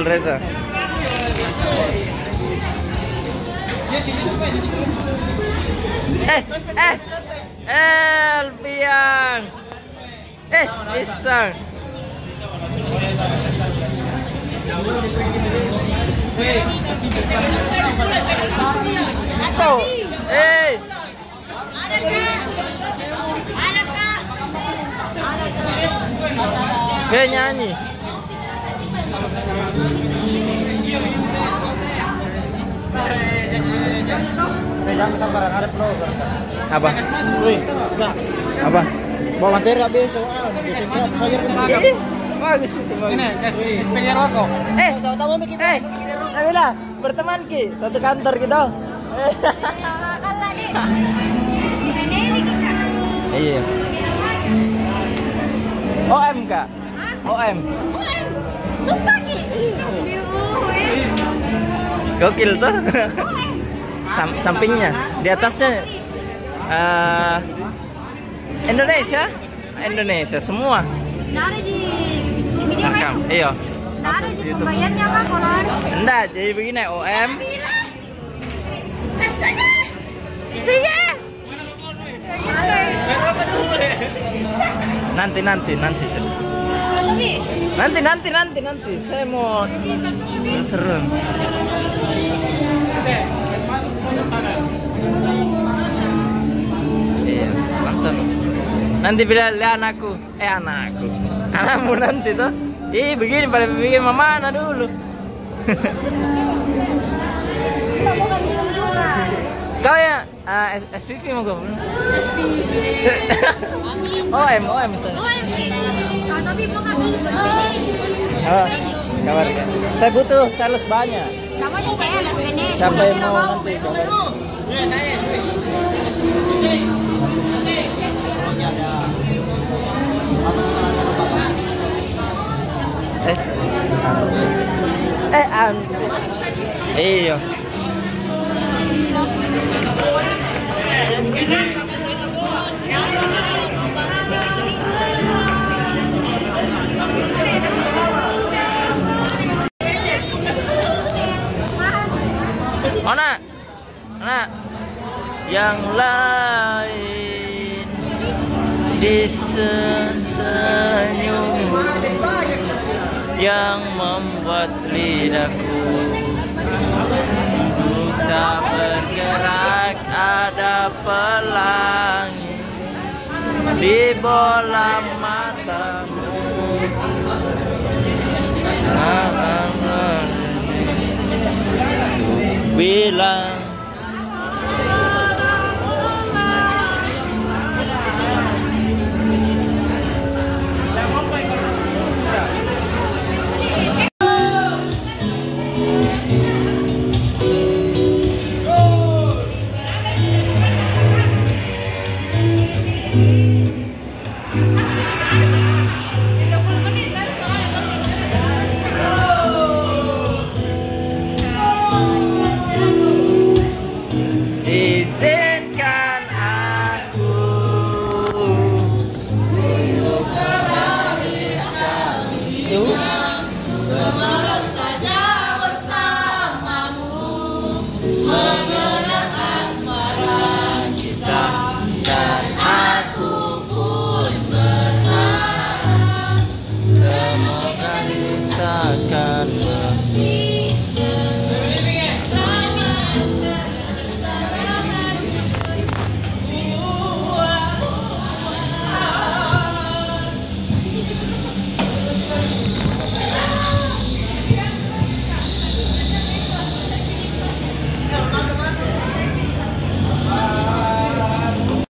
betul Reza. Alfian. Isang. Tuh. Gak nyanyi. Apa? Apa? Bawa materi besok. Bagus itu. Ini sepeda rokok. Sama-sama bikin. Nabila, berteman Ki, satu kantor gitu. Kalah deh. Di mana ini kita? Iya. OM Kak. OM. Sumpah Ki. Gokil tuh. Sampingnya, di atasnya Indonesia semua. Nara di video kan? Iya. Nara di pembayarnya apa kolor? Enggak, jadi begini OM. Astaga. Iya. Nanti. Saya mau seru. Iya, nonton. Nanti bila lihat anakmu nanti tuh. Begini pada bikin mama mana dulu. Kau ya SPV mau gue? SPV. OM Tapi mau nggak dulu begini? Oh, kabar kan? Saya butuh sales banyak. Namanya saya ini. Siapa yang mau nanti? Ya saya. Iya. Mana? Yang lain di senyummu yang membuat lidahku duduk tak bergerak, ada pelangi di bola matamu. Bilang izinkan aku Semalam saja bersamamu mengenang asmara kita dan aku pun berharap semoga kita akan